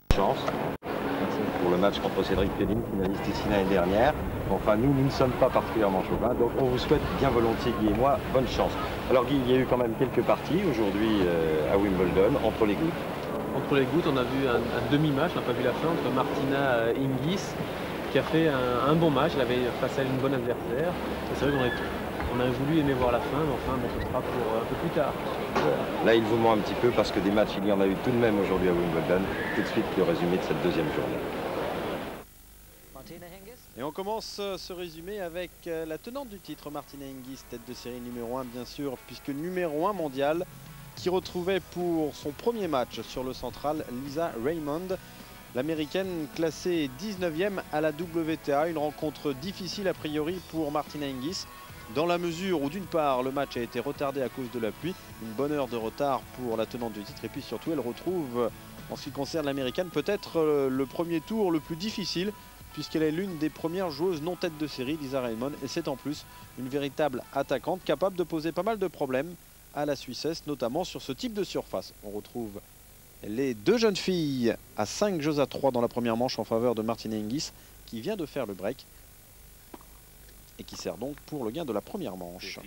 Chance pour le match contre Cédric Pelling, finaliste ici l'année dernière. Enfin, nous ne sommes pas particulièrement chauvins, donc on vous souhaite bien volontiers, Guy et moi, bonne chance. Alors Guy, il y a eu quand même quelques parties aujourd'hui à Wimbledon, entre les gouttes. Entre les gouttes, on a vu un demi-match, on n'a pas vu la fin, entre Martina Hingis, qui a fait un bon match, elle avait face à elle une bonne adversaire. C'est vrai qu'on a voulu aimer voir la fin, mais enfin, bon, ce sera pour un peu plus tard. Là, il vous ment un petit peu parce que des matchs, il y en a eu tout de même aujourd'hui à Wimbledon. Tout de suite, le résumé de cette deuxième journée. Et on commence ce résumé avec la tenante du titre, Martina Hingis, tête de série numéro 1 bien sûr, puisque numéro 1 mondial, qui retrouvait pour son premier match sur le central Lisa Raymond, l'américaine classée 19e à la WTA. Une rencontre difficile a priori pour Martina Hingis, dans la mesure où d'une part le match a été retardé à cause de la pluie, une bonne heure de retard pour la tenante du titre, et puis surtout elle retrouve, en ce qui concerne l'américaine, peut-être le premier tour le plus difficile, puisqu'elle est l'une des premières joueuses non tête de série, Lisa Raymond, et c'est en plus une véritable attaquante capable de poser pas mal de problèmes à la Suissesse, notamment sur ce type de surface. On retrouve les deux jeunes filles à 5 jeux à 3 dans la première manche en faveur de Martina Hingis, qui vient de faire le break et qui sert donc pour le gain de la première manche.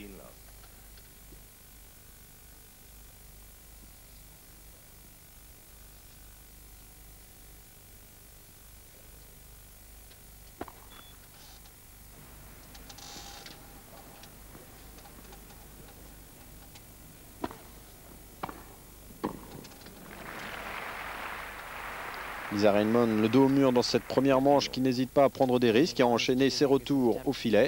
Lisa Raymond, le dos au mur dans cette première manche, qui n'hésite pas à prendre des risques et à enchaîner ses retours au filet.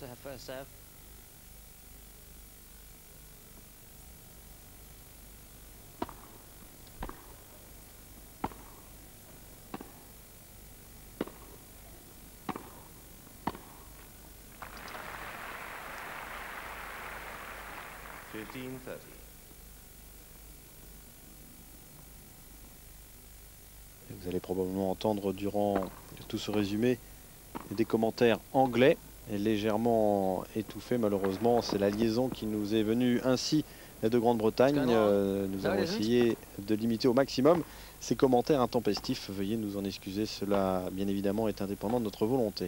Vous allez probablement entendre durant tout ce résumé des commentaires anglais et légèrement étouffés malheureusement. C'est la liaison qui nous est venue ainsi de Grande-Bretagne. Nous avons essayé de limiter au maximum ces commentaires intempestifs. Veuillez nous en excuser, cela bien évidemment est indépendant de notre volonté.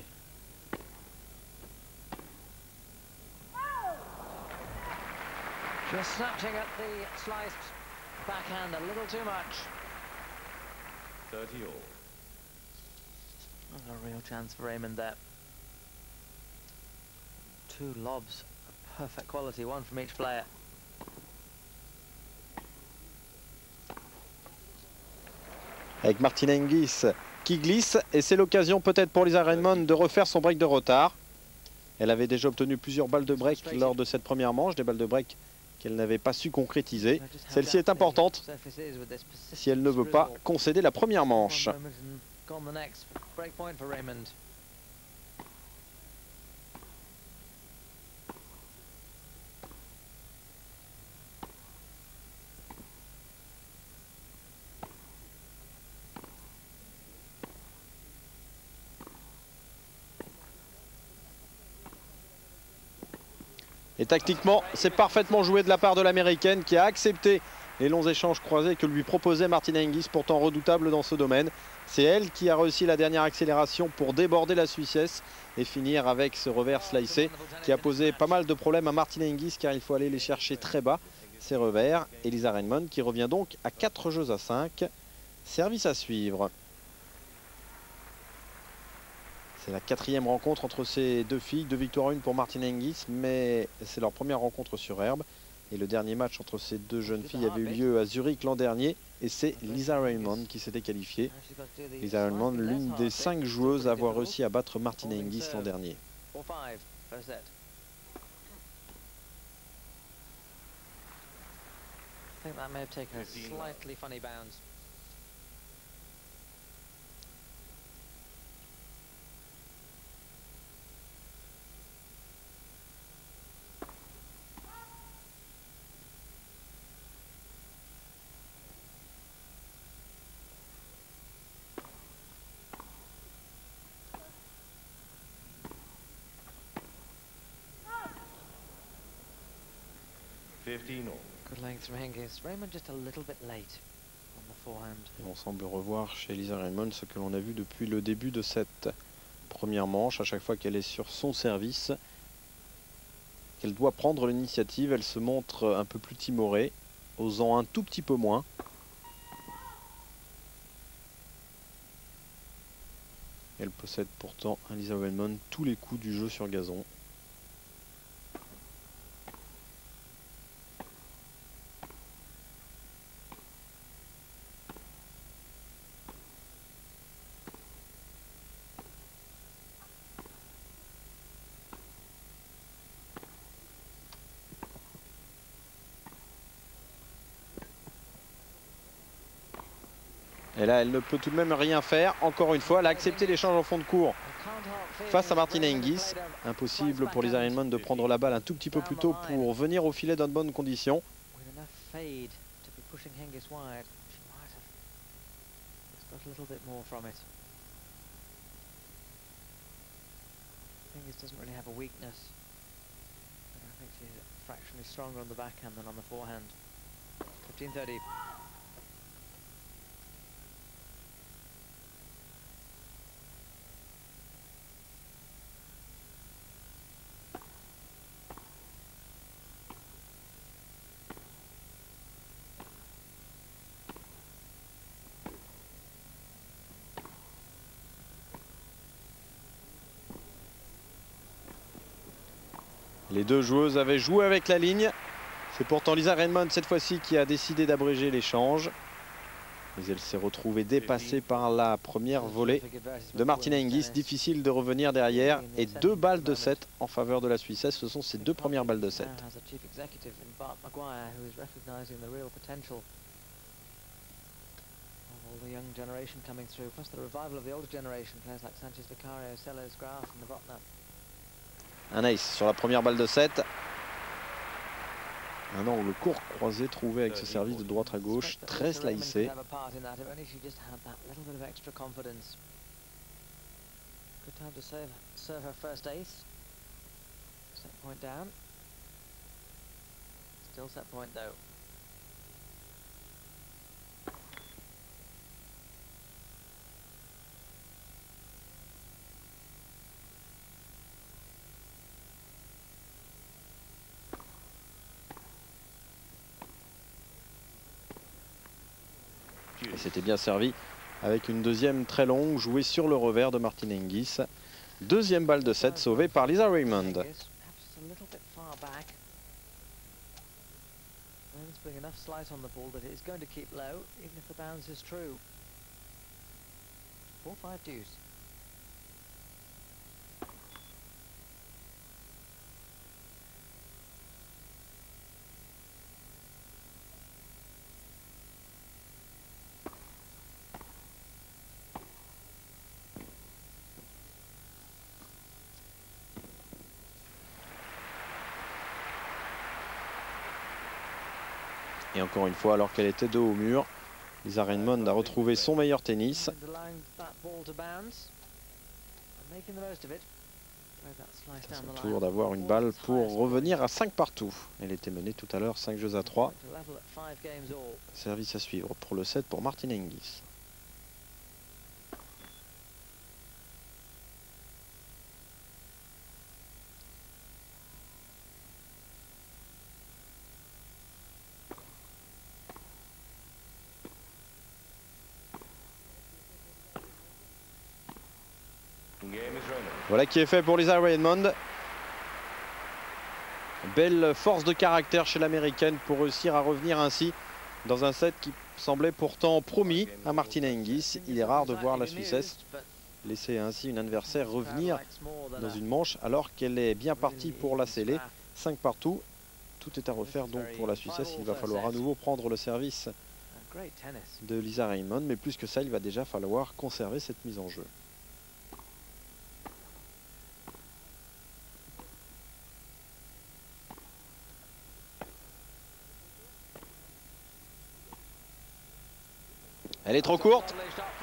Just snatching at the sliced backhand a little too much. 30 all. A real chance for Raymond there. Two lobs of perfect quality, one from each player. Avec Martina Hingis qui glisse, et c'est l'occasion peut-être pour Lisa Raymond de refaire son break de retard. Elle avait déjà obtenu plusieurs balles de break lors de cette première manche, des balles de break qu'elle n'avait pas su concrétiser. Celle-ci est importante si elle ne veut pas concéder la première manche. Et tactiquement, c'est parfaitement joué de la part de l'américaine, qui a accepté les longs échanges croisés que lui proposait Martina Hingis, pourtant redoutable dans ce domaine. C'est elle qui a réussi la dernière accélération pour déborder la Suissesse et finir avec ce revers slicé qui a posé pas mal de problèmes à Martina Hingis, car il faut aller les chercher très bas, ces revers. Et Lisa Raymond qui revient donc à 4 jeux à 5. Service à suivre. C'est la quatrième rencontre entre ces deux filles, 2 victoires à 1 pour Martina Hingis, mais c'est leur première rencontre sur herbe. Et le dernier match entre ces deux jeunes filles avait eu lieu à Zurich l'an dernier, et c'est Lisa Raymond qui s'était qualifiée. Lisa Raymond, l'une des 5 joueuses à avoir réussi à battre Martina Hingis l'an dernier. Good length from Hingis. Raymond just a little bit late on the Et on semble revoir chez Lisa Raymond ce que l'on a vu depuis le début de cette première manche. À chaque fois qu'elle est sur son service, qu'elle doit prendre l'initiative, elle se montre un peu plus timorée, osant un tout petit peu moins. Elle possède pourtant, Lisa Raymond, tous les coups du jeu sur gazon. Et là, elle ne peut tout de même rien faire. Encore une fois, elle a accepté l'échange en fond de cours face à Martina Hingis. Impossible pour Lisa Raymond de prendre la balle un tout petit peu plus tôt pour venir au filet dans de bonnes conditions. Hingis doesn't really have a weakness, but I think she's fractionally stronger on the backhand than on the forehand. 15-30. Les deux joueuses avaient joué avec la ligne. C'est pourtant Lisa Raymond cette fois-ci qui a décidé d'abréger l'échange. Mais elle s'est retrouvée dépassée par la première volée de Martina Hingis. Difficile de revenir derrière. Et 2 balles de 7 en faveur de la Suissesse. Ce sont ses 2 premières balles de 7. Un ace sur la première balle de 7. Un angle court croisé trouvé avec ce service de droite à gauche, très slicé. Et c'était bien servi avec une deuxième très longue jouée sur le revers de Martina Hingis. Deuxième balle de 7 sauvée par Lisa Raymond. Et encore une fois, alors qu'elle était dos au mur, Lisa Raymond a retrouvé son meilleur tennis. C'est son tour d'avoir une balle pour revenir à 5 partout. Elle était menée tout à l'heure 5-3. Service à suivre pour le 7 pour Martina Hingis. Voilà qui est fait pour Lisa Raymond. Belle force de caractère chez l'américaine pour réussir à revenir ainsi dans un set qui semblait pourtant promis à Martina Hingis. Il est rare de voir la Suissesse laisser ainsi une adversaire revenir dans une manche alors qu'elle est bien partie pour la sceller. 5 partout. Tout est à refaire donc pour la Suissesse. Il va falloir à nouveau prendre le service de Lisa Raymond. Mais plus que ça, il va déjà falloir conserver cette mise en jeu. Elle est trop courte.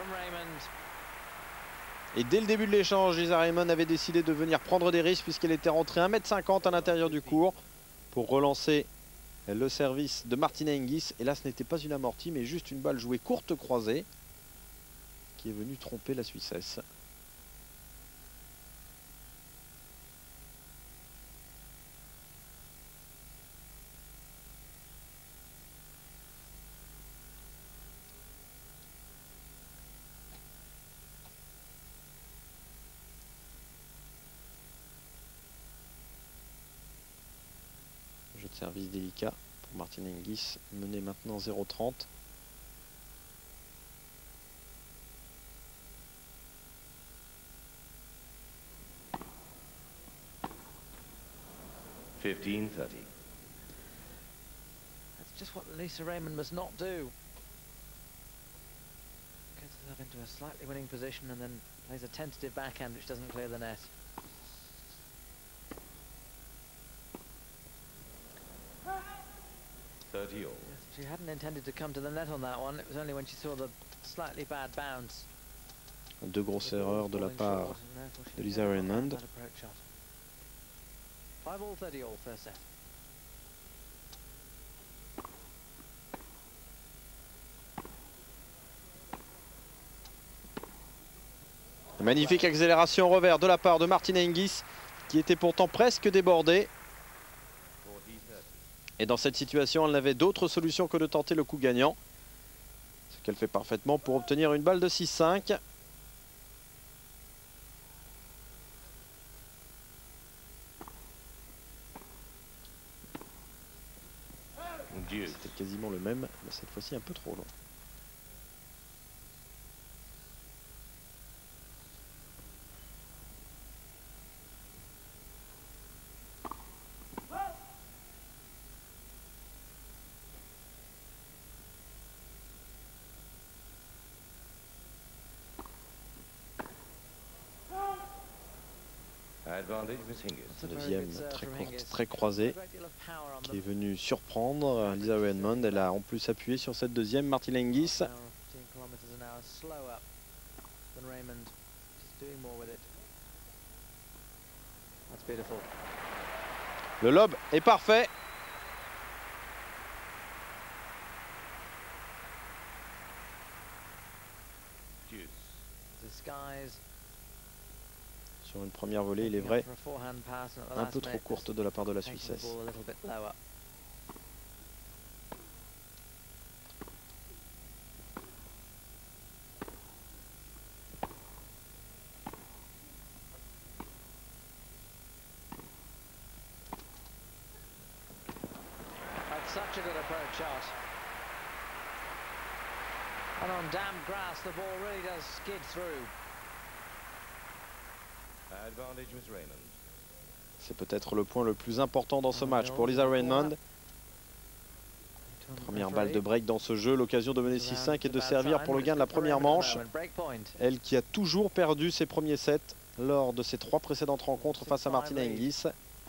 Et dès le début de l'échange, Lisa Raymond avait décidé de venir prendre des risques puisqu'elle était rentrée 1,50 m à l'intérieur du court pour relancer le service de Martina Hingis. Et là, ce n'était pas une amortie, mais juste une balle jouée courte croisée qui est venue tromper la Suissesse. Jeu de service délicat pour Martina Hingis, mené maintenant 0-30. $15.30. That's just what Lisa Raymond must not do. Gets herself into a slightly winning position and then plays a tentative backhand which doesn't clear the net. Yes, she hadn't intended to come to the net on that one. It was only when she saw the slightly bad bounce. Deux grosses erreurs de la part de Lisa Raymond. 5-all, 30-all, first set. Magnifique accélération revers de la part de Martina Hingis qui était pourtant presque débordée. Et dans cette situation, elle n'avait d'autre solution que de tenter le coup gagnant. Ce qu'elle fait parfaitement pour obtenir une balle de 6-5. C'était quasiment le même, mais cette fois-ci un peu trop long. Deuxième très courte, très croisée, qui est venue surprendre Lisa Raymond. Elle a en plus appuyé sur cette deuxième, Martina Hingis. Le lob est parfait. Sur une première volée, il est vrai, un peu trop courte de la part de la Suissesse. Such a good approach shot. And on damp grass, the ball really does skid through. C'est peut-être le point le plus important dans ce match pour Lisa Raymond. Première balle de break dans ce jeu, l'occasion de mener 6-5 et de servir pour le gain de la première manche. Elle qui a toujours perdu ses premiers sets lors de ses 3 précédentes rencontres face à Martina Hingis.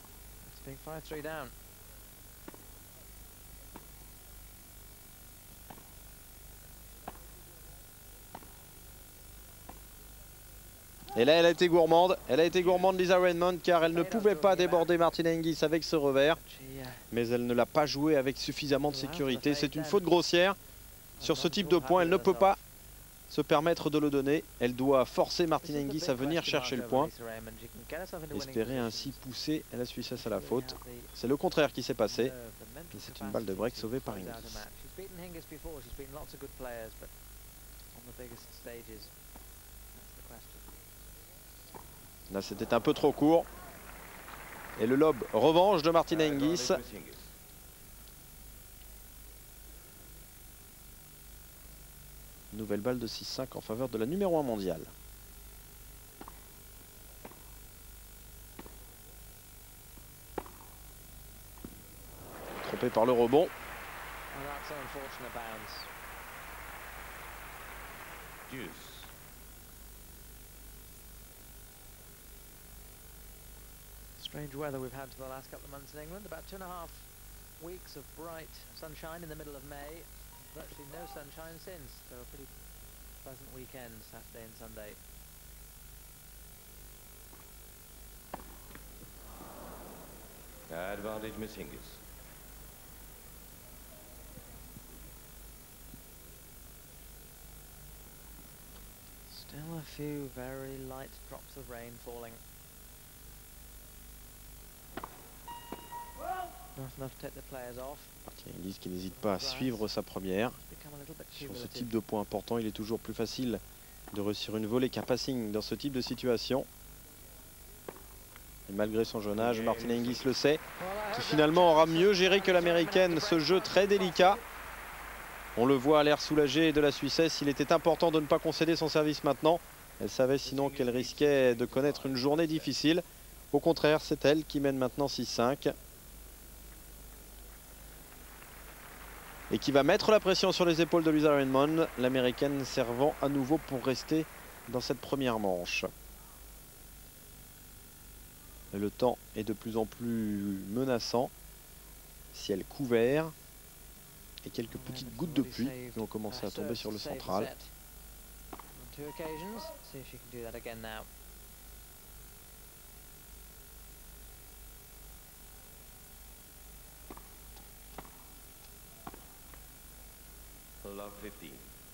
Et là, elle a été gourmande. Elle a été gourmande, Lisa Raymond, car elle ne pouvait pas déborder Martina Hingis avec ce revers. Mais elle ne l'a pas joué avec suffisamment de sécurité. C'est une faute grossière. Sur ce type de point, elle ne peut pas se permettre de le donner. Elle doit forcer Martina Hingis à venir chercher le point. Espérer ainsi pousser la Suissesse à la faute. C'est le contraire qui s'est passé. Et c'est une balle de break sauvée par Hingis. Là, c'était un peu trop court. Et le lob revanche de Martina Hingis. Nouvelle balle de 6-5 en faveur de la numéro 1 mondiale. Trompé par le rebond. Strange weather we've had for the last couple of months in England. About 2.5 weeks of bright sunshine in the middle of May. Virtually no sunshine since, so a pretty pleasant weekend, Saturday and Sunday. Advantage, Miss Hingis. A few very light drops of rain falling. Not enough to take the players off. Martina Hingis qui n'hésite pas à suivre sa première. Become a little bit Sur ce cumulative. type de point important, il est toujours plus facile de réussir une volée qu'un passing dans ce type de situation. Et malgré son jeune âge, Martina Hingis le sait, qui finalement aura mieux géré que l'américaine ce jeu très délicat. On le voit à l'air soulagé de la Suissesse. Il était important de ne pas concéder son service maintenant. Elle savait sinon qu'elle risquait de connaître une journée difficile. Au contraire, c'est elle qui mène maintenant 6-5. Et qui va mettre la pression sur les épaules de Lisa Raymond, l'américaine servant à nouveau pour rester dans cette première manche. Et le temps est de plus en plus menaçant. Ciel couvert et quelques petites gouttes de pluie qui ont commencé à tomber sur le central. On 2 occasions. See if she can do that again now. Love 15.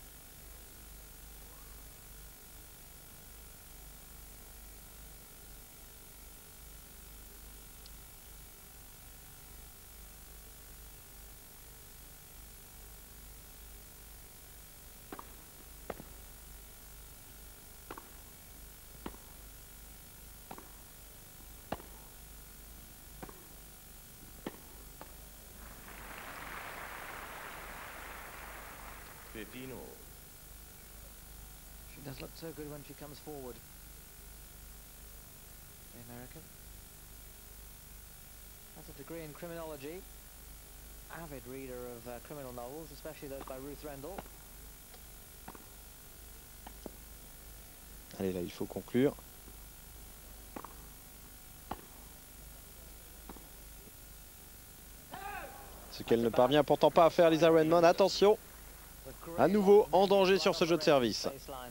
She does look so good when she comes forward. The American has a degree in criminology. Avid reader of criminal novels, especially those by Ruth Rendell. Allez, là, il faut conclure. Ce qu'elle ne parvient pourtant pas à faire, Lisa Raymond. Attention, à nouveau en danger sur ce jeu de service.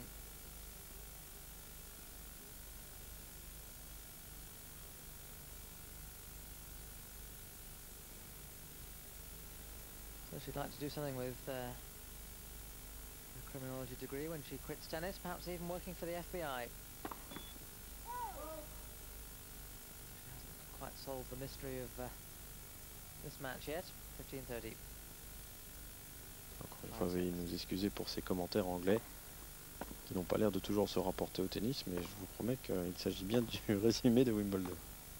So she'd like to do something with her criminology degree when she quits tennis, perhaps even working for the FBI. She hasn't quite solved the mystery of this match yet. 15-30. Encore une fois, veuillez nous excuser pour ces commentaires anglais qui n'ont pas l'air de toujours se rapporter au tennis, mais je vous promets qu'il s'agit bien du résumé de Wimbledon.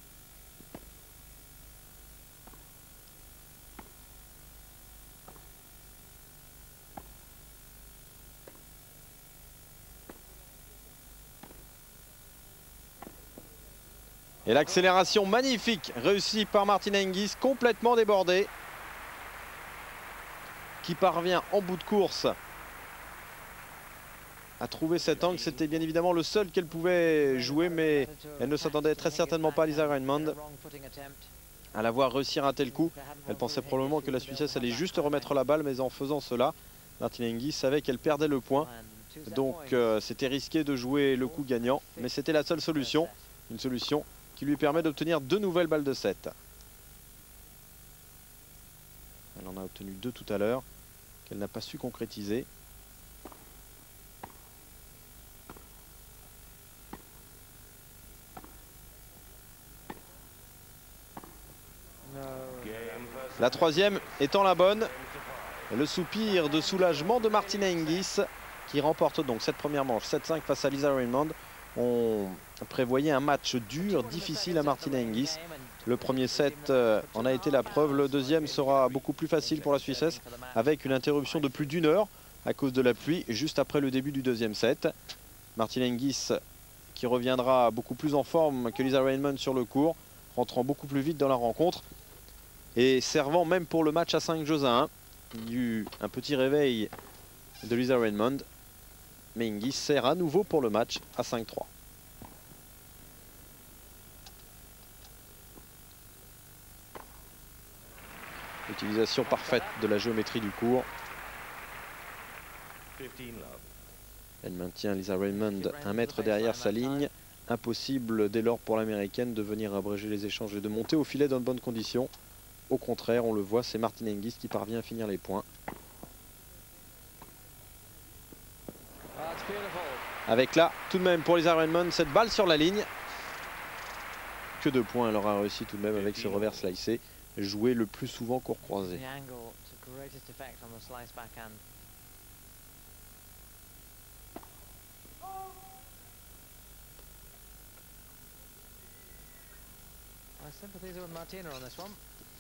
Et l'accélération magnifique réussie par Martina Hingis, complètement débordée, qui parvient en bout de course à trouver cet angle. C'était bien évidemment le seul qu'elle pouvait jouer, mais elle ne s'attendait très certainement pas, Lisa Raymond, à la voir réussir un tel coup. Elle pensait probablement que la Suissesse allait juste remettre la balle, mais en faisant cela, Martina Hingis savait qu'elle perdait le point. Donc c'était risqué de jouer le coup gagnant, mais c'était la seule solution, une solution qui lui permet d'obtenir 2 nouvelles balles de 7. Elle en a obtenu 2 tout à l'heure, qu'elle n'a pas su concrétiser. La troisième étant la bonne. Le soupir de soulagement de Martina Hingis qui remporte donc cette première manche 7-5 face à Lisa Raymond. On prévoyait un match dur, difficile à Martina Hingis. Le premier set en a été la preuve. Le deuxième sera beaucoup plus facile pour la Suissesse avec une interruption de plus d'1 heure à cause de la pluie juste après le début du deuxième set. Martina Hingis qui reviendra beaucoup plus en forme que Lisa Raymond sur le court, rentrant beaucoup plus vite dans la rencontre et servant même pour le match à 5 jeux à 1. Il y a eu un petit réveil de Lisa Raymond, mais Hingis sert à nouveau pour le match à 5-3. Utilisation parfaite de la géométrie du court. Elle maintient Lisa Raymond 1 mètre derrière sa ligne. Impossible dès lors pour l'américaine de venir abréger les échanges et de monter au filet dans de bonnes conditions. Au contraire, on le voit, c'est Martina Hingis qui parvient à finir les points. Avec là, tout de même pour Lisa Raymond, cette balle sur la ligne. Que 2 points, elle aura réussi tout de même avec ce revers slicé, joué le plus souvent court croisé. Sympathies with Martina on this one.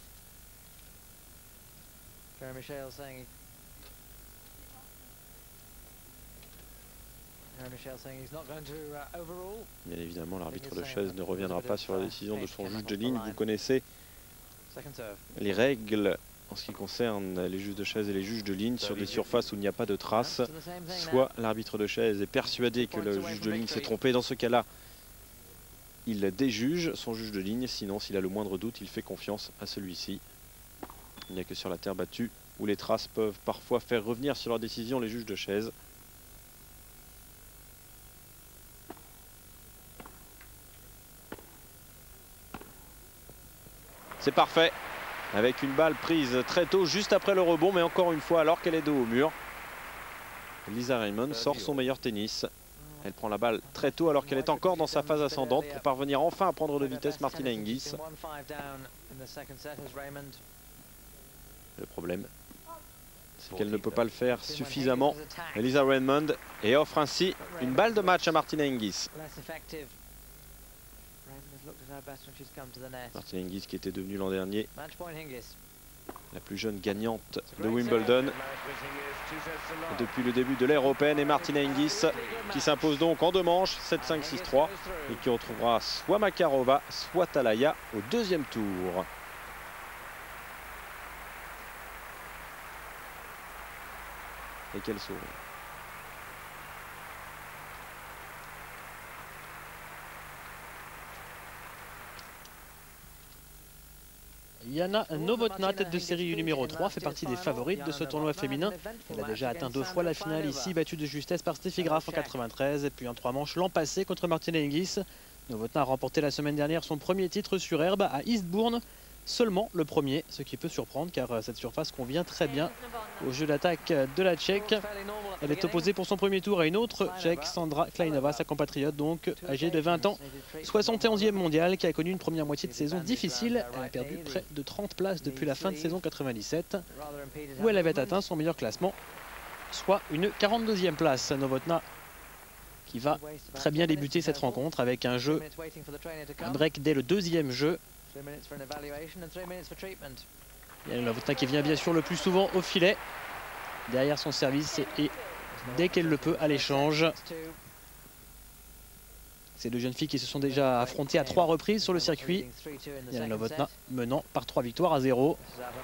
Jeremy Shale saying he's not going to overrule. Bien évidemment, l'arbitre de chaise ne reviendra pas sur la décision de son juge de ligne. Vous connaissez les règles en ce qui concerne les juges de chaise et les juges de ligne sur des surfaces où il n'y a pas de traces. Soit l'arbitre de chaise est persuadé que le juge de ligne s'est trompé, dans ce cas-là, il déjuge son juge de ligne, sinon s'il a le moindre doute, il fait confiance à celui-ci. Il n'y a que sur la terre battue où les traces peuvent parfois faire revenir sur leur décision les juges de chaise. C'est parfait, avec une balle prise très tôt, juste après le rebond, mais encore une fois, alors qu'elle est dos au mur. Lisa Raymond sort son meilleur tennis. Elle prend la balle très tôt alors qu'elle est encore dans sa phase ascendante pour parvenir enfin à prendre de vitesse Martina Hingis. Le problème, c'est qu'elle ne peut pas le faire suffisamment. Lisa Raymond et offre ainsi une balle de match à Martina Hingis. Martina Hingis qui était devenue l'an dernier la plus jeune gagnante de Wimbledon depuis le début de l'ère européenne, et Martina Hingis qui s'impose donc en 2 manches 7-5, 6-3 et qui retrouvera soit Makarova soit Talaya au 2e tour. Et quel sourire. Jana Novotná, tête de série numéro 3, fait partie des favorites de ce tournoi féminin. Elle a déjà atteint 2 fois la finale ici, battue de justesse par Steffi Graf en 93 et puis en 3 manches l'an passé contre Martina Hingis. Novotná a remporté la semaine dernière son premier titre sur herbe à Eastbourne. Seulement le premier, ce qui peut surprendre car cette surface convient très bien au jeu d'attaque de la Tchèque. Elle est opposée pour son premier tour à une autre Tchèque, Sandra Kleinova, sa compatriote, donc âgée de 20 ans, 71e mondiale, qui a connu une première moitié de saison difficile. Elle a perdu près de 30 places depuis la fin de saison 97, où elle avait atteint son meilleur classement, soit une 42e place. Novotná qui va très bien débuter cette rencontre avec un break dès le 2e jeu. Novotná qui vient bien sûr le plus souvent au filet, derrière son service et dès qu'elle le peut à l'échange. Ces 2 jeunes filles qui se sont déjà affrontées à 3 reprises sur le circuit. Novotná menant par 3 victoires à 0.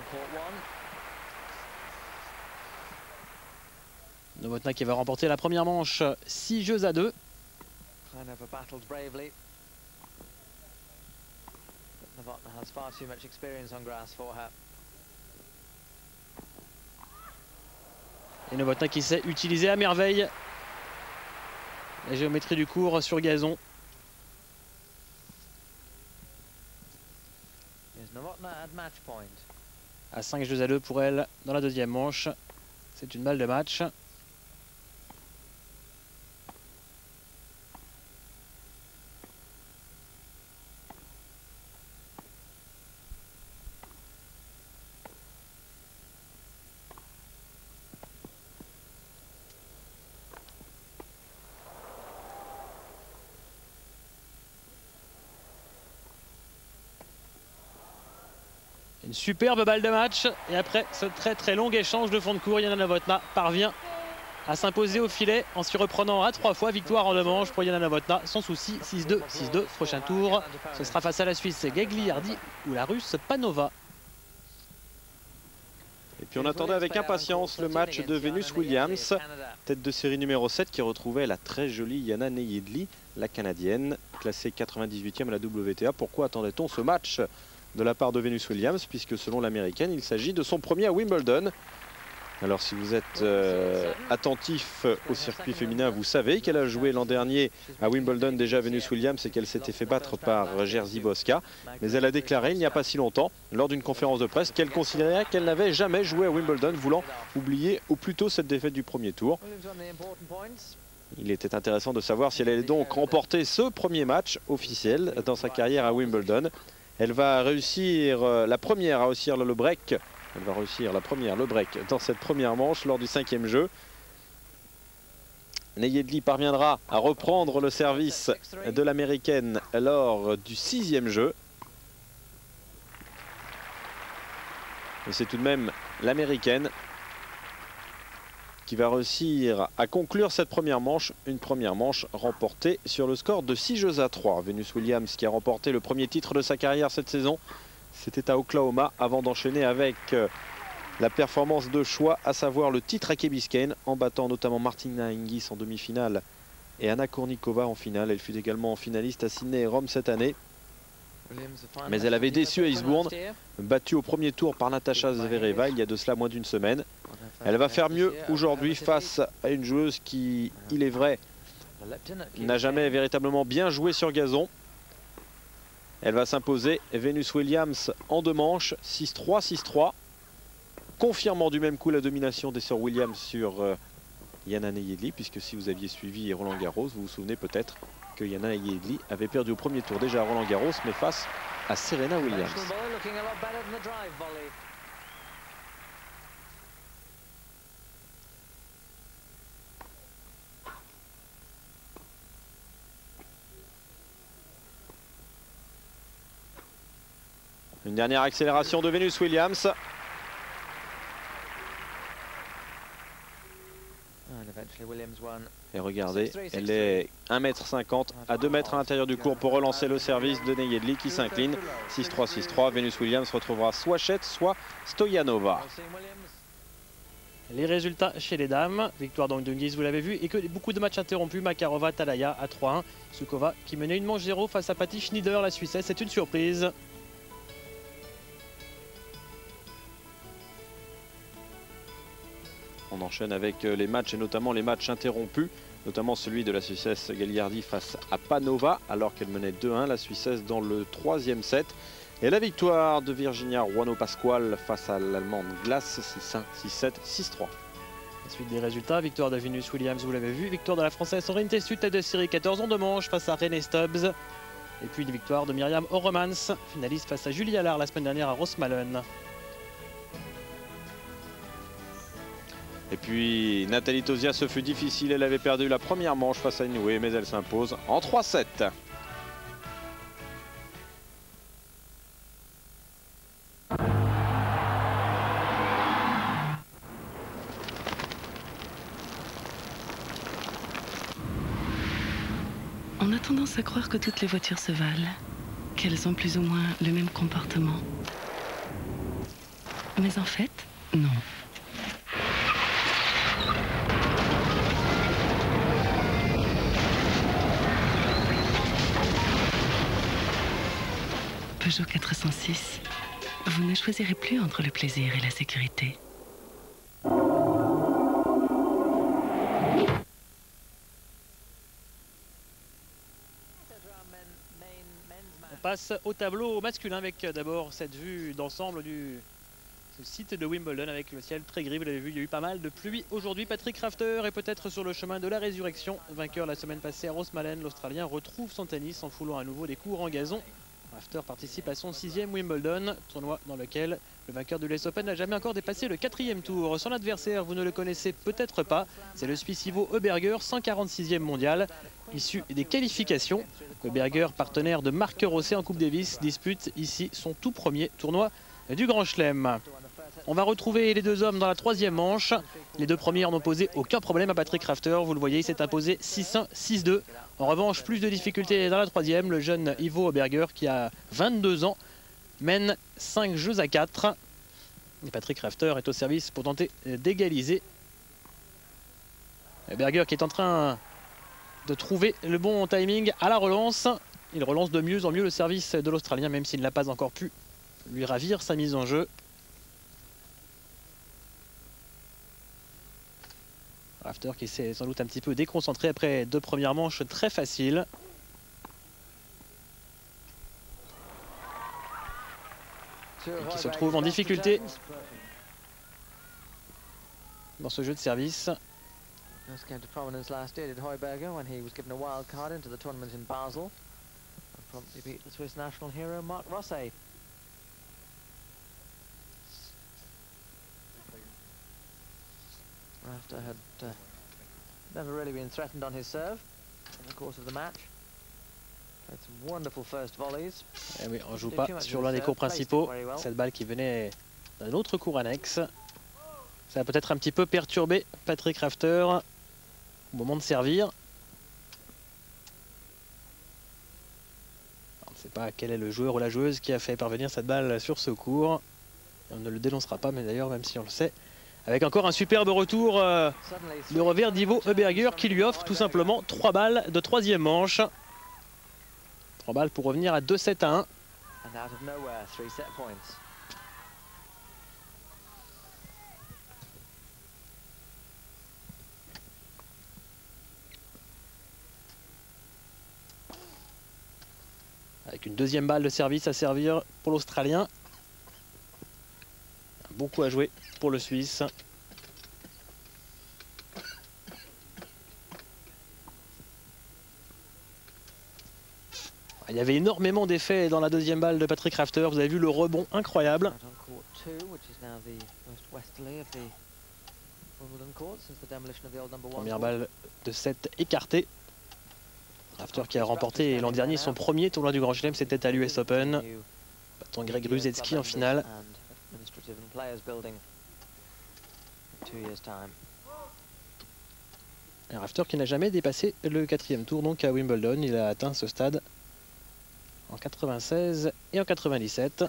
Novotná qui va remporter la première manche 6-2. Has far too much experience on grass for her. Et Novotná qui sait utiliser à merveille la géométrie du court sur gazon. À 5-2 pour elle dans la 2e manche. C'est une balle de match. Une superbe balle de match, et après ce très long échange de fond de cours, Jana Novotná parvient à s'imposer au filet en s'y reprenant à 3 fois. Victoire en 2 manches pour Jana Novotná, sans souci. 6-2, 6-2. Prochain tour, ce sera face à la Suisse Gagliardi ou la Russe Panova. Et puis on attendait avec impatience le match de Venus Williams, tête de série numéro 7, qui retrouvait la très jolie Jana Neyedli, la Canadienne, classée 98e à la WTA. Pourquoi attendait-on ce match de la part de Venus Williams, puisque selon l'américaine, il s'agit de son premier à Wimbledon. Alors si vous êtes attentif au circuit féminin, vous savez qu'elle a joué l'an dernier à Wimbledon déjà Venus Williams et qu'elle s'était fait battre par Jerzy Bosca. Mais elle a déclaré il n'y a pas si longtemps, lors d'une conférence de presse, qu'elle considérait qu'elle n'avait jamais joué à Wimbledon, voulant oublier au plus tôt cette défaite du premier tour. Il était intéressant de savoir si elle allait donc remporter ce premier match officiel dans sa carrière à Wimbledon. Elle va réussir la première à réussir le break. Elle va réussir la première, le break, dans cette première manche lors du 5e jeu. Nayedli parviendra à reprendre le service de l'américaine lors du 6e jeu. Et c'est tout de même l'américaine qui va réussir à conclure cette première manche. Une première manche remportée sur le score de 6-3. Venus Williams qui a remporté le premier titre de sa carrière cette saison. C'était à Oklahoma avant d'enchaîner avec la performance de choix, à savoir le titre à Key Biscayne, en battant notamment Martina Hingis en demi-finale et Anna Kournikova en finale. Elle fut également finaliste à Sydney et Rome cette année. Mais elle avait déçu à Eastbourne, battue au premier tour par Natasha Zvereva il y a de cela moins d'une semaine. Elle va faire mieux aujourd'hui face à une joueuse qui, il est vrai, n'a jamais véritablement bien joué sur gazon. Elle va s'imposer. Venus Williams en 2 manches, 6-3, 6-3. Confirmant du même coup la domination des sœurs Williams sur Yana Nayedli, puisque si vous aviez suivi Roland Garros, vous vous souvenez peut-être que Yana Nayedli avait perdu au premier tour déjà à Roland Garros, mais face à Serena Williams. Une dernière accélération de Venus Williams. Et regardez, elle est 1,50 m à 2 mètres à l'intérieur du court pour relancer le service de Nayedli qui s'incline. 6-3, 6-3. Venus Williams retrouvera soit Chet, soit Stoyanova. Les résultats chez les dames, victoire donc de Hingis, vous l'avez vu, et que beaucoup de matchs interrompus. Makarova, Talaya à 3-1. Sukova qui menait une manche 0 face à Patty Schneider, la Suissesse. C'est une surprise. On enchaîne avec les matchs et notamment les matchs interrompus, notamment celui de la Suissesse Gagliardi face à Panova alors qu'elle menait 2-1, la Suissesse dans le 3e set. Et la victoire de Virginia Ruano-Pascual face à l'Allemande Glass, 6-1, 6-7, 6-3. La suite des résultats, victoire de Venus Williams, vous l'avez vu, victoire de la Française Sandrine Tessu, tête de série 14 en 2 manches face à Renée Stubbs. Et puis une victoire de Myriam Oremans, finaliste face à Julie Allard la semaine dernière à Rosmalen. Et puis Nathalie Tauziat, ce fut difficile, elle avait perdu la première manche face à Inoue, mais elle s'impose en 3-7. On a tendance à croire que toutes les voitures se valent, qu'elles ont plus ou moins le même comportement. Mais en fait, non. Peugeot 406, vous ne choisirez plus entre le plaisir et la sécurité. On passe au tableau masculin avec d'abord cette vue d'ensemble du site de Wimbledon avec le ciel très gris. Vous l'avez vu, il y a eu pas mal de pluie aujourd'hui. Patrick Rafter est peut-être sur le chemin de la résurrection. Vainqueur la semaine passée à Rosmalen, l'Australien retrouve son tennis en foulant à nouveau des cours en gazon. Rafter participe à son 6e Wimbledon, tournoi dans lequel le vainqueur de l'US Open n'a jamais encore dépassé le 4e tour. Son adversaire, vous ne le connaissez peut-être pas, c'est le Suisse Ivo Eberger, 146e mondial, issu des qualifications. Eberger, partenaire de Marc Rosset en Coupe Davis, dispute ici son tout premier tournoi du Grand Chelem. On va retrouver les deux hommes dans la 3e manche. Les deux premiers n'ont posé aucun problème à Patrick Rafter. Vous le voyez, il s'est imposé 6-1, 6-2. En revanche, plus de difficultés dans la 3e. Le jeune Ivo Eberger, qui a 22 ans, mène 5 jeux à 4. Et Patrick Rafter est au service pour tenter d'égaliser. Eberger qui est en train de trouver le bon timing à la relance. Il relance de mieux en mieux le service de l'Australien, même s'il n'a pas encore pu lui ravir sa mise en jeu. Rafter qui s'est sans doute un petit peu déconcentré après 2 premières manches très faciles. Et qui se trouve en difficulté dans ce jeu de service. This came to prominence last year, did Heuberger, when he was given a wild card into the tournament in Basel and promptly beat the Swiss national hero Marc Rosset. Rafter had never really been threatened on his serve in the course of the match. Played some wonderful first volleys. Et oui, on joue pas sur l'un des cours principaux. Cette balle qui venait d'un autre cours annexe. Ça a peut-être un petit peu perturbé Patrick Rafter au moment de servir. On ne sait pas quel est le joueur ou la joueuse qui a fait parvenir cette balle sur ce cours. On ne le dénoncera pas, mais d'ailleurs, même si on le sait, avec encore un superbe retour de revers d'Ivo Heuberger qui lui offre tout simplement 3 balles de 3e manche. 3 balles pour revenir à 2-7-1. Avec une deuxième balle de service à servir pour l'Australien. Un bon coup à jouer pour le Suisse. Il y avait énormément d'effets dans la deuxième balle de Patrick Rafter. Vous avez vu le rebond incroyable. Première balle de 7 écartée. Rafter qui a remporté l'an dernier son premier tournoi du Grand Chelem, c'était à l'US Open. Battant Greg Rusedski en finale. Un Rafter qui n'a jamais dépassé le 4e tour donc à Wimbledon. Il a atteint ce stade en 96 et en 97.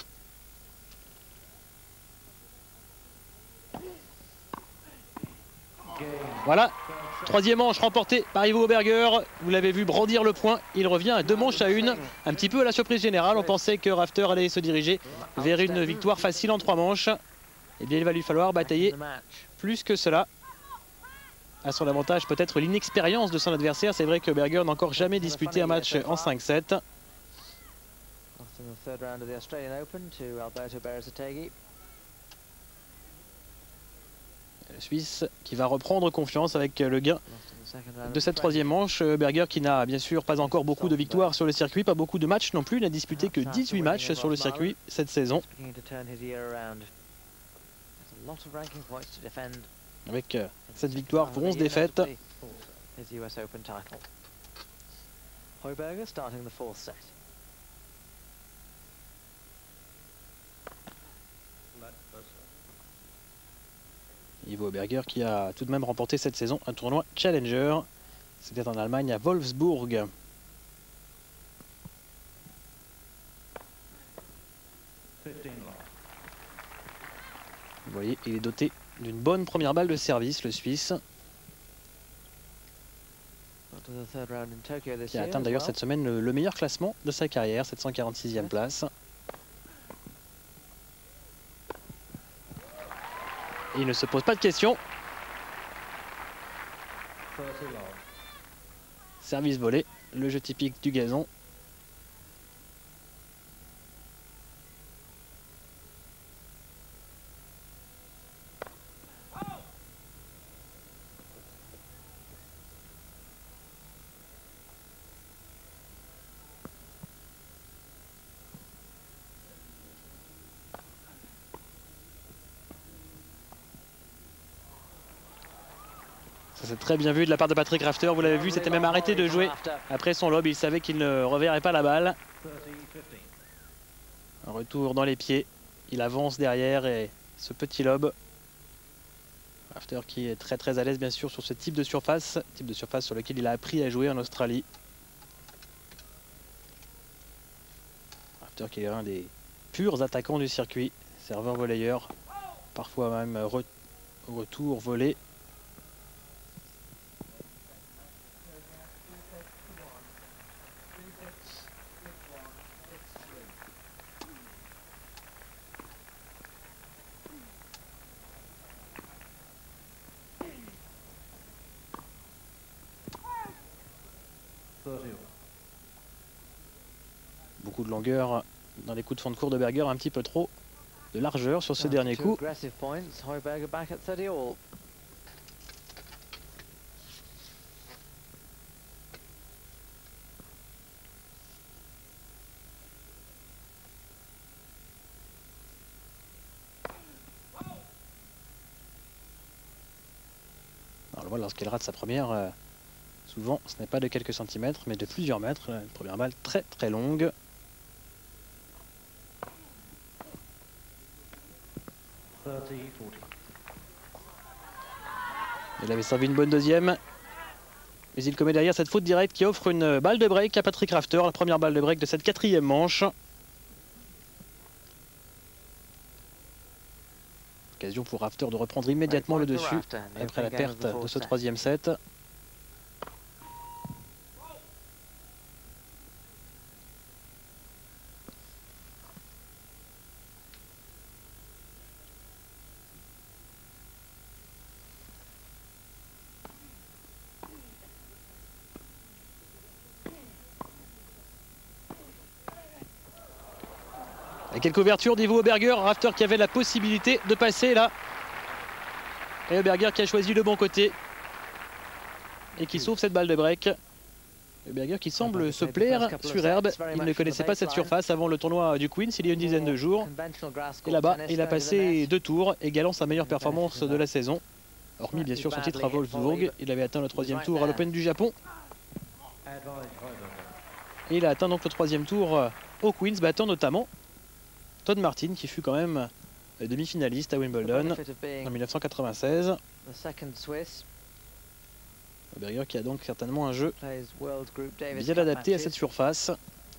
Voilà, 3e manche remportée par Ivo Heuberger. Vous l'avez vu brandir le point. Il revient à 2 manches à 1. Un petit peu à la surprise générale. On pensait que Rafter allait se diriger vers une victoire facile en 3 manches. Eh bien, il va lui falloir batailler plus que cela. À son avantage, peut-être l'inexpérience de son adversaire. C'est vrai que Heuberger n'a encore jamais disputé un match en 5-7. Le Suisse qui va reprendre confiance avec le gain de cette 3e manche. Heuberger qui n'a bien sûr pas encore beaucoup de victoires sur le circuit, pas beaucoup de matchs non plus. Il n'a disputé que 18 matchs sur le circuit cette saison. Avec cette victoire pour 11 défaites. Ivo Heuberger qui a tout de même remporté cette saison un tournoi Challenger. C'était en Allemagne à Wolfsburg. Vous voyez, il est doté d'une bonne première balle de service, le Suisse. Qui a atteint d'ailleurs cette semaine le meilleur classement de sa carrière, 746e place. Et il ne se pose pas de questions. Service volé, le jeu typique du gazon. Ça s'est très bien vu de la part de Patrick Rafter. Vous l'avez vu, c'était même arrêté de jouer après son lob. Il savait qu'il ne reverrait pas la balle. Un retour dans les pieds. Il avance derrière et ce petit lob. Rafter qui est très à l'aise bien sûr sur ce type de surface sur lequel il a appris à jouer en Australie. Rafter qui est un des purs attaquants du circuit. Serveur volleyeur, parfois même retour volé. Beaucoup de longueur dans les coups de fond de cours de Heuberger, un petit peu trop de largeur sur ce dernier coup. le voit lorsqu'elle rate sa première, souvent ce n'est pas de quelques centimètres mais de plusieurs mètres. Une première balle très très longue. Il avait servi une bonne deuxième. Mais il commet derrière cette faute directe qui offre une balle de break à Patrick Rafter. La première balle de break de cette 4e manche. Occasion pour Rafter de reprendre immédiatement le dessus après la perte de ce 3e set. Et quelques ouvertures d'Ivo Oberger, Rafter qui avait la possibilité de passer là. Et Oberger qui a choisi le bon côté. Et qui sauve cette balle de break. Oberger qui semble se plaire sur herbe. Il ne connaissait pas cette surface avant le tournoi du Queen's il y a une dizaine de jours. Et là-bas, il a passé 2 tours, égalant sa meilleure performance de la saison. Hormis bien sûr son titre à Wolfsburg. Il avait atteint le 3e tour à l'Open du Japon. Et il a atteint donc le 3e tour au Queen's, battant notamment Todd Martin qui fut quand même demi-finaliste à Wimbledon en 1996. Oberger qui a donc certainement un jeu bien adapté à cette surface.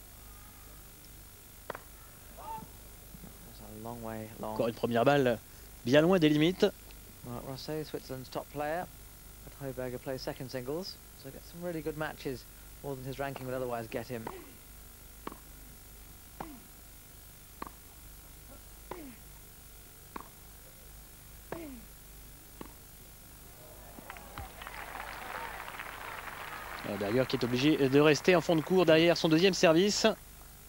Encore une première balle bien loin des limites. Oberger qui est obligé de rester en fond de cours derrière son 2e service. Pas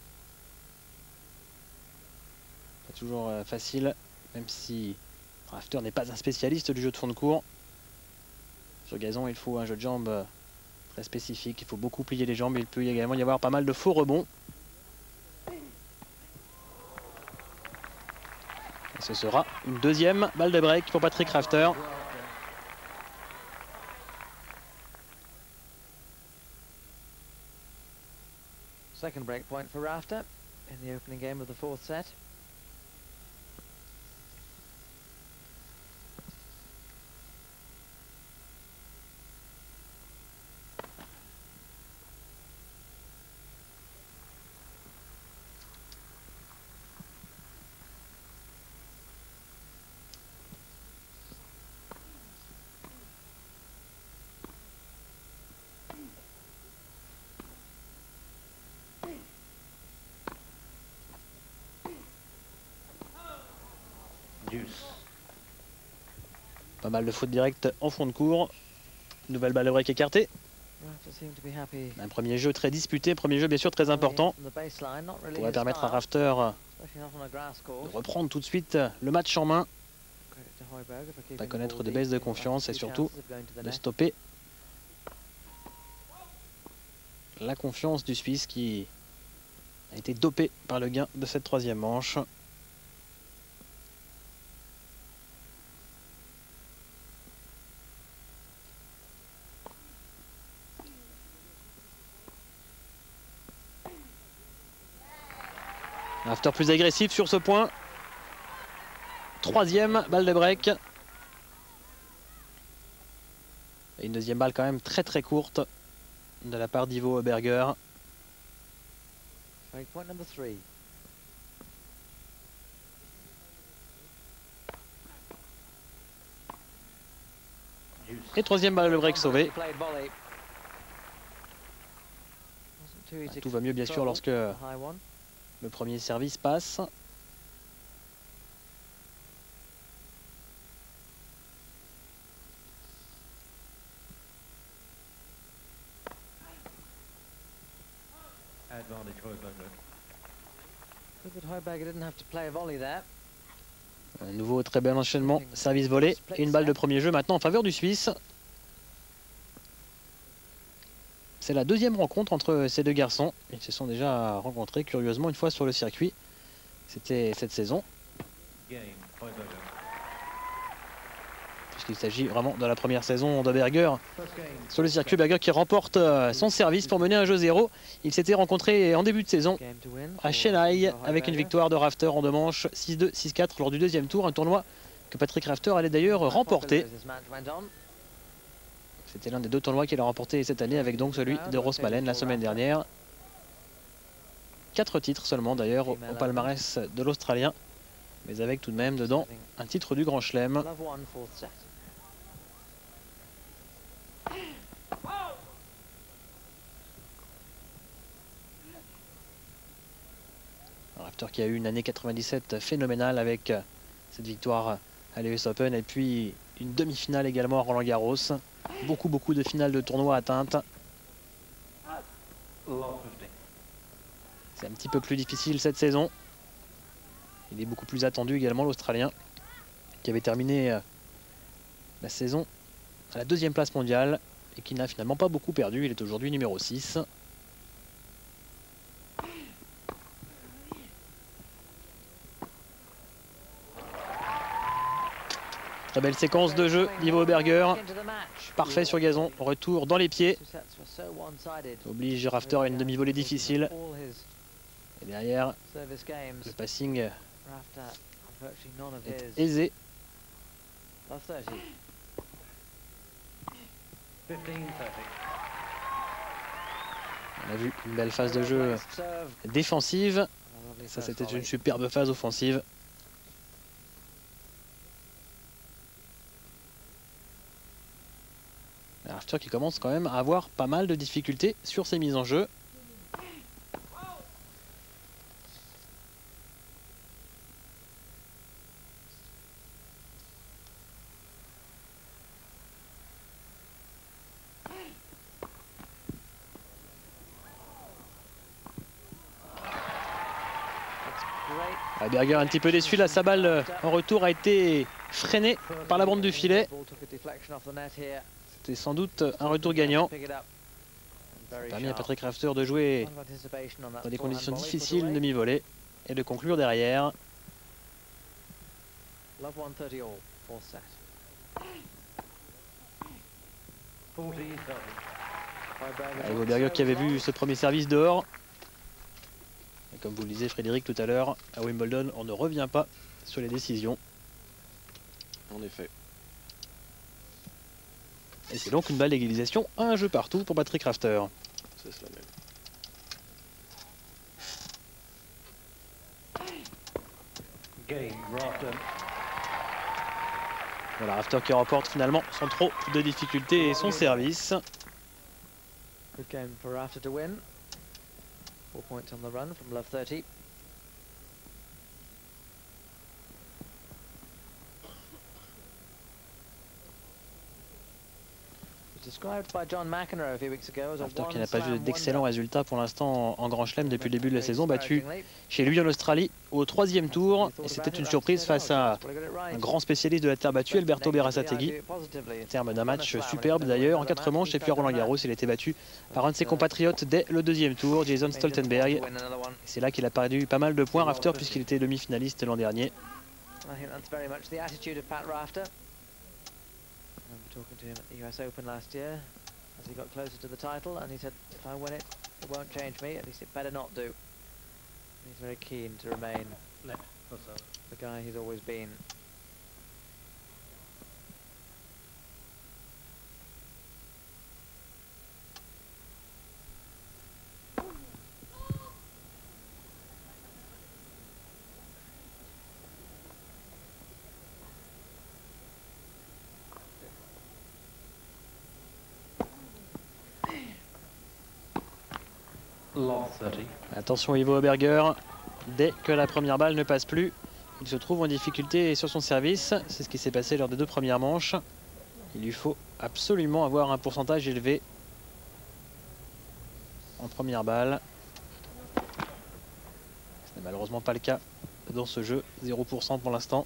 toujours facile, même si Rafter n'est pas un spécialiste du jeu de fond de cours. Sur gazon, il faut un jeu de jambes très spécifique. Il faut beaucoup plier les jambes. Il peut également y avoir pas mal de faux rebonds. Et ce sera une 2e balle de break pour Patrick Rafter. Second break point for Rafter in the opening game of the 4th set. Pas mal de fautes directes en fond de cours. Nouvelle balle de break écartée. Un premier jeu très disputé, premier jeu bien sûr très important. Pourrait permettre à Rafter de reprendre tout de suite le match en main. Pas connaître de baisse de confiance et surtout de stopper la confiance du Suisse qui a été dopé par le gain de cette 3e manche. Rafter plus agressif sur ce point. 3e balle de break. Et une 2e balle quand même très très courte de la part d'Ivo Oberger. Break point number 3. Et 3e balle de break sauvée. Tout va mieux bien sûr lorsque le premier service passe. Un nouveau très bel enchaînement, service volé et une balle de premier jeu maintenant en faveur du Suisse. C'est la 2e rencontre entre ces deux garçons. Ils se sont déjà rencontrés curieusement une fois sur le circuit. C'était cette saison. puisqu'il s'agit vraiment de la première saison de Berger sur le circuit. Berger qui remporte son service pour mener un jeu 0. Il s'était rencontré en début de saison à Chennai avec une victoire de Rafter en 2 manches, 6-2, 6-4 lors du 2e tour, un tournoi que Patrick Rafter allait d'ailleurs remporter. C'était l'un des 2 tournois qu'il a remporté cette année avec donc celui de Rosmalen la semaine dernière. 4 titres seulement d'ailleurs au palmarès de l'Australien, mais avec tout de même dedans un titre du Grand Chelem. Rafter qui a eu une année 97 phénoménale avec cette victoire à l'US Open et puis une demi-finale également à Roland Garros. Beaucoup de finales de tournois atteintes. C'est un petit peu plus difficile cette saison. Il est beaucoup plus attendu également l'Australien qui avait terminé la saison à la 2e place mondiale et qui n'a finalement pas beaucoup perdu. Il est aujourd'hui numéro 6. Très belle séquence de jeu d'Ivo Berger. Parfait sur gazon. Retour dans les pieds. Oblige Rafter à une demi-volée difficile. Et derrière, le passing est aisé. On a vu une belle phase de jeu défensive. Ça, c'était une superbe phase offensive. Rafter qui commence quand même à avoir pas mal de difficultés sur ses mises en jeu. Berger un petit peu déçu, là sa balle en retour a été freinée par la bande du filet. C'était sans doute un retour gagnant. Ça a permis à Patrick Rafter de jouer dans des conditions difficiles, une demi-volée, et de conclure derrière. Ivo Berger qui avait vu ce premier service dehors. Et comme vous le disiez Frédéric tout à l'heure, à Wimbledon, on ne revient pas sur les décisions. En effet. Et c'est donc une balle d'égalisation, un jeu partout pour Patrick Rafter. C'est cela même. Voilà, Rafter qui remporte finalement sans trop de difficultés et son service. Good game for Rafter to win. 4 points on the run from Love 30. Rafter qui n'a pas eu d'excellents résultats pour l'instant en Grand Chelem depuis le début de la saison, battu chez lui en Australie au 3e tour. Et c'était une surprise face à un grand spécialiste de la terre battue, Alberto Berasategui. Terme d'un match superbe d'ailleurs, en 4 manches. Et puis à Roland Garros, il a été battu par un de ses compatriotes dès le 2e tour, Jason Stoltenberg. C'est là qu'il a perdu pas mal de points, Rafter, puisqu'il était demi-finaliste l'an dernier. I remember talking to him at the US Open last year as he got closer to the title, and he said, if I win it, it won't change me, at least it better not do. And he's very keen to remain the guy he's always been. Attention Ivo Berger, dès que la première balle ne passe plus, il se trouve en difficulté sur son service. C'est ce qui s'est passé lors des 2 premières manches. Il lui faut absolument avoir un pourcentage élevé en première balle. Ce n'est malheureusement pas le cas dans ce jeu, 0% pour l'instant.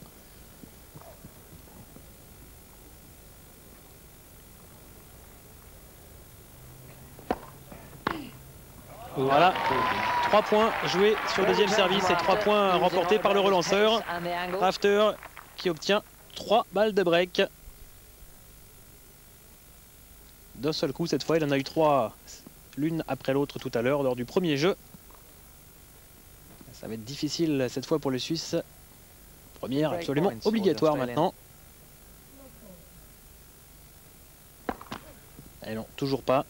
Voilà, 3 points joués sur le 2e service et 3 points remportés par le relanceur. Rafter qui obtient 3 balles de break. d'un seul coup cette fois. Il en a eu 3 l'une après l'autre tout à l'heure lors du premier jeu. Ça va être difficile cette fois pour le Suisse. Première absolument obligatoire maintenant. Et non, toujours pas.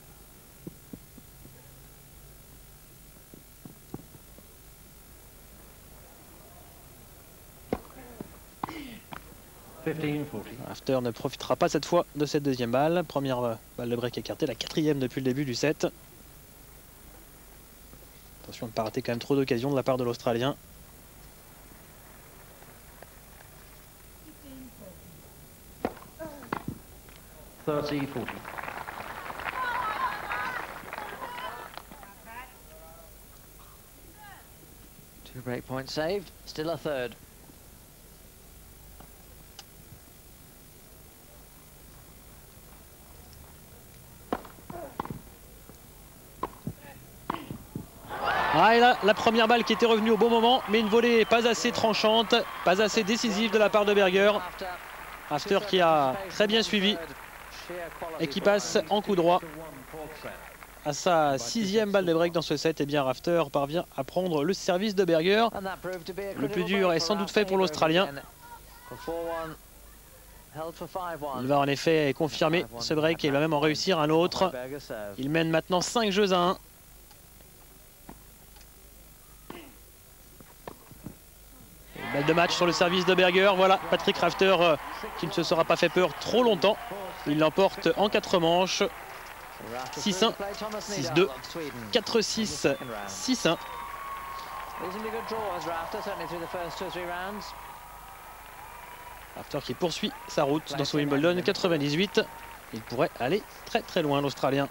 Rafter ne profitera pas cette fois de cette deuxième balle. Première balle de break écartée, la 4e depuis le début du set. Attention de ne pas rater quand même trop d'occasions de la part de l'Australien. Two break points saved, still a third. Ah, et là, la première balle qui était revenue au bon moment, mais une volée pas assez tranchante, pas assez décisive de la part de Berger. Rafter qui a très bien suivi et qui passe en coup droit à sa 6e balle de break dans ce set. Et bien Rafter parvient à prendre le service de Berger. Le plus dur est sans doute fait pour l'Australien. Il va en effet confirmer ce break et il va même en réussir un autre. Il mène maintenant 5 jeux à 1. Balle de match sur le service de Berger. Voilà, Patrick Rafter qui ne se sera pas fait peur trop longtemps. Il l'emporte en 4 manches. 6-1, 6-2, 4-6, 6-1. Rafter qui poursuit sa route dans ce Wimbledon 98. Il pourrait aller très très loin, l'Australien.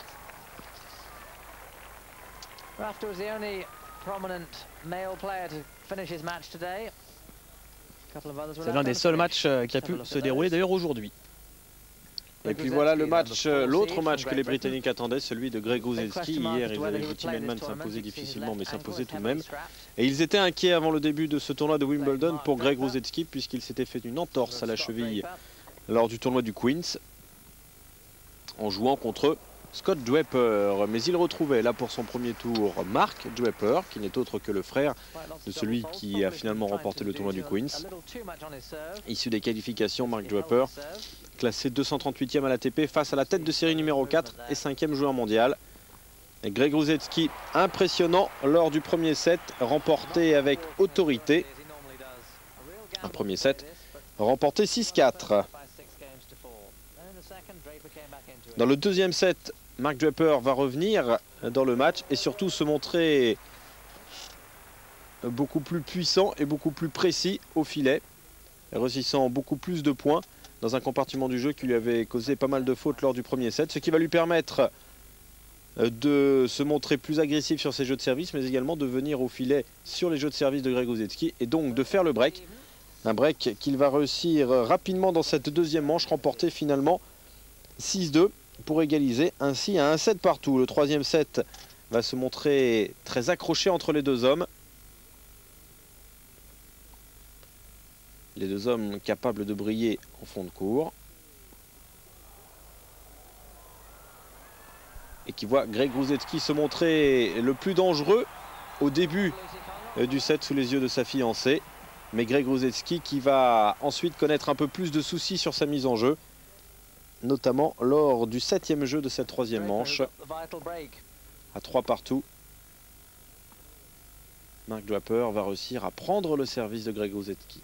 Rafter was the only prominent male player to finish his match today. C'est l'un des seuls matchs qui a pu se dérouler d'ailleurs aujourd'hui. Et puis voilà le match, l'autre match que les Britanniques attendaient, celui de Greg Rusedski. Hier, ils avaient vu Tim Henman s'imposer difficilement, mais s'imposer tout de même. Et ils étaient inquiets avant le début de ce tournoi de Wimbledon pour Greg Rusedski, puisqu'il s'était fait une entorse à la cheville lors du tournoi du Queens, en jouant contre Scott Draper. Mais il retrouvait là pour son premier tour Mark Draper, qui n'est autre que le frère de celui qui a finalement remporté le tournoi du Queens. Issu des qualifications, Mark Draper, classé 238e à l'ATP face à la tête de série numéro 4 et 5e joueur mondial. Et Greg Rusedski, impressionnant lors du premier set, remporté avec autorité. Un premier set remporté 6-4. Dans le deuxième set, Mark Draper va revenir dans le match et surtout se montrer beaucoup plus puissant et beaucoup plus précis au filet, réussissant beaucoup plus de points dans un compartiment du jeu qui lui avait causé pas mal de fautes lors du premier set, ce qui va lui permettre de se montrer plus agressif sur ses jeux de service, mais également de venir au filet sur les jeux de service de Greg Rusedski et donc de faire le break. Un break qu'il va réussir rapidement dans cette deuxième manche, remporté finalement 6-2 pour égaliser ainsi à un set partout. Le troisième set va se montrer très accroché entre les deux hommes. Les deux hommes capables de briller en fond de cours. Et qui voit Greg Rusedski se montrer le plus dangereux au début du set sous les yeux de sa fiancée. Mais Greg Rusedski qui va ensuite connaître un peu plus de soucis sur sa mise en jeu, notamment lors du 7e jeu de cette troisième manche. À 3 partout, Mark Draper va réussir à prendre le service de Greg Rusedski.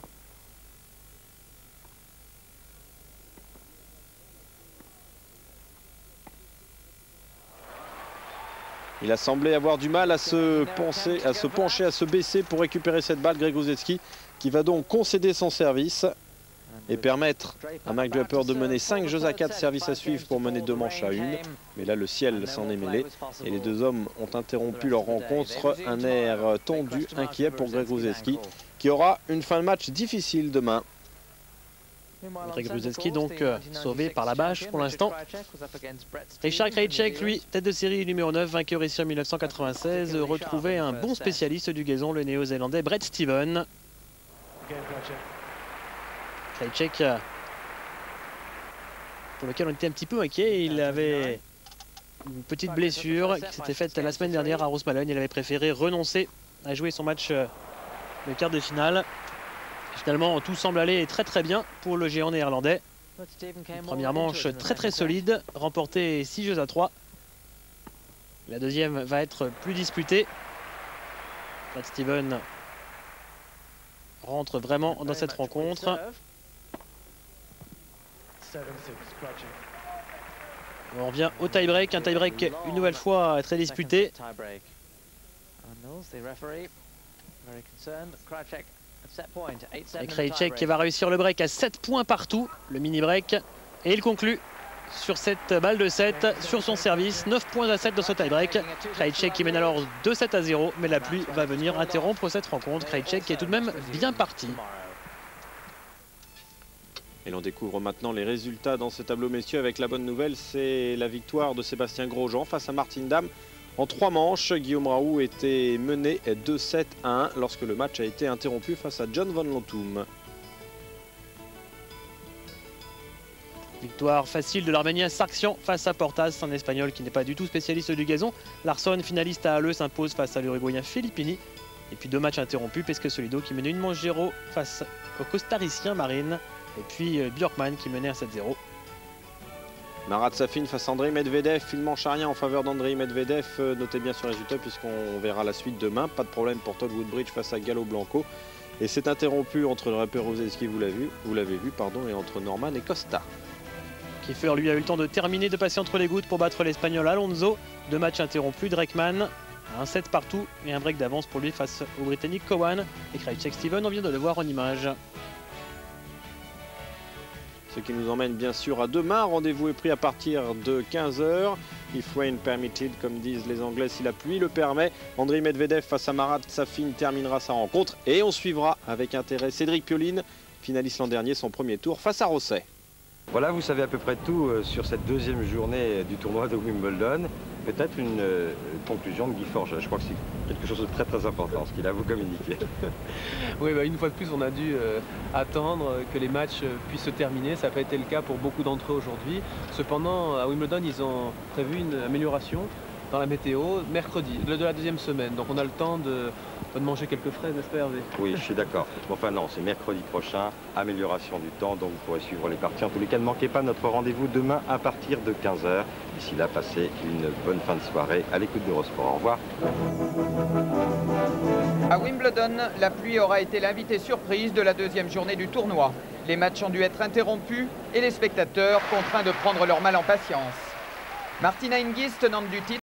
Il a semblé avoir du mal à se pencher, à se baisser pour récupérer cette balle. Greg Rusedski qui va donc concéder son service et permettre à Mark Draper de mener 5 jeux à 4 services à suivre pour mener 2 manches à 1. Mais là, le ciel s'en est mêlé et les deux hommes ont interrompu leur rencontre. Un air tendu, inquiet pour Greg Rusedski qui aura une fin de match difficile demain. Greg Rusedski donc sauvé par la bâche pour l'instant. Richard Krejcik, lui, tête de série numéro 9, vainqueur ici en 1996, retrouvait un bon spécialiste du gazon, le néo-zélandais Brett Steven. Krejcik pour lequel on était un petit peu inquiet. Il avait une petite blessure qui s'était faite la semaine dernière à Roosmalen. Il avait préféré renoncer à jouer son match de quart de finale. Finalement, tout semble aller très très bien pour le géant néerlandais. Première manche très solide, remportée 6 jeux à 3. La deuxième va être plus disputée. Brad Steven rentre vraiment dans cette rencontre. On revient au tie-break, un tie-break une nouvelle fois très disputé. Et Krajicek qui va réussir le break à 7 points partout, le mini-break. Et il conclut sur cette balle de 7, sur son service, 9 points à 7 dans ce tie-break. Krajicek qui mène alors 2-7 à 0, mais la pluie va venir interrompre cette rencontre. Krajicek qui est tout de même bien parti. Et l'on découvre maintenant les résultats dans ce tableau, messieurs, avec la bonne nouvelle, c'est la victoire de Sébastien Grosjean face à Martin Damm. En 3 manches, Guillaume Raoult était mené 2-7 à 1 lorsque le match a été interrompu face à John Van Lontum. Victoire facile de l'Arménien Sarksian face à Portas, un Espagnol qui n'est pas du tout spécialiste du gazon. Larsson, finaliste à Halle, s'impose face à l'Uruguayen Filippini. Et puis 2 matchs interrompus, Pesque Solido qui menait une manche 0 face au Costaricien Marine. Et puis Björkman qui menait un 7-0. Marat Safin face à Andrei Medvedev, une manche à rien en faveur d'Andrei Medvedev. Notez bien ce résultat puisqu'on verra la suite demain. Pas de problème pour Todd Woodbridge face à Galo Blanco. Et c'est interrompu entre le rappeur Roseski, vous l'avez vu, et entre Norman et Costa. Kiefer lui a eu le temps de terminer, de passer entre les gouttes pour battre l'Espagnol Alonso. 2 matchs interrompus, Dreckmann, un 7 partout et un break d'avance pour lui face au Britannique Cowan. Et Krajicek Steven, on vient de le voir en image. Ce qui nous emmène bien sûr à demain. Rendez-vous est pris à partir de 15 h. If rain permitted, comme disent les Anglais, si la pluie le permet. Andrei Medvedev face à Marat Safin terminera sa rencontre. Et on suivra avec intérêt Cédric Pioline, finaliste l'an dernier, son premier tour face à Rosset. Voilà, vous savez à peu près tout sur cette deuxième journée du tournoi de Wimbledon. Peut-être une conclusion de Guy Forge. Je crois que c'est quelque chose de très important ce qu'il a à vous communiquer. Oui, une fois de plus, on a dû attendre que les matchs puissent se terminer. Ça n'a pas été le cas pour beaucoup d'entre eux aujourd'hui. Cependant, à Wimbledon, ils ont prévu une amélioration dans la météo mercredi de la deuxième semaine. Donc on a le temps de manger quelques fraises, n'est-ce pas Hervé? Oui, je suis d'accord. Enfin non, c'est mercredi prochain, amélioration du temps, donc vous pourrez suivre les parties. En tous les cas, ne manquez pas notre rendez-vous demain à partir de 15 h. D'ici là, passez une bonne fin de soirée à l'écoute d'Eurosport. Au revoir. À Wimbledon, la pluie aura été l'invité surprise de la deuxième journée du tournoi. Les matchs ont dû être interrompus et les spectateurs contraints de prendre leur mal en patience. Martina Hingis, tenante du titre,